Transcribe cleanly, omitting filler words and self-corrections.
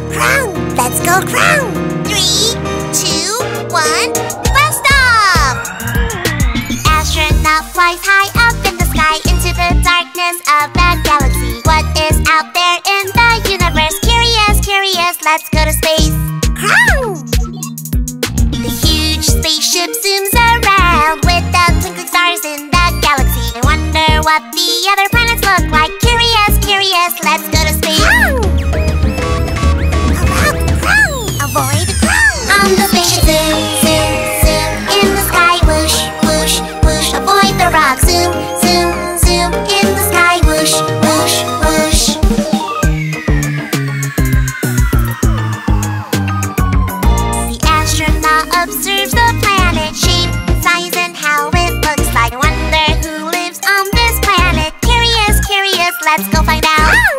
Crong! Let's go, Crong! 3, 2, 1, blast off! Astronaut flies high up in the sky into the darkness of the galaxy. What is out there in the universe? Curious, curious, let's go to space. Crong! The huge spaceship zooms around with the twinkling stars in the galaxy. I wonder what the other planets look like. Curious, curious, let's go to space. Crong! Avoid the Crong! On the spaceship, zoom, zoom, zoom. In the sky, whoosh, whoosh, whoosh. Avoid the rock, zoom, zoom, zoom. In the sky, whoosh, whoosh, whoosh. The astronaut observes the planet, shape, size, and how it looks like. I wonder who lives on this planet. Curious, curious, let's go find out.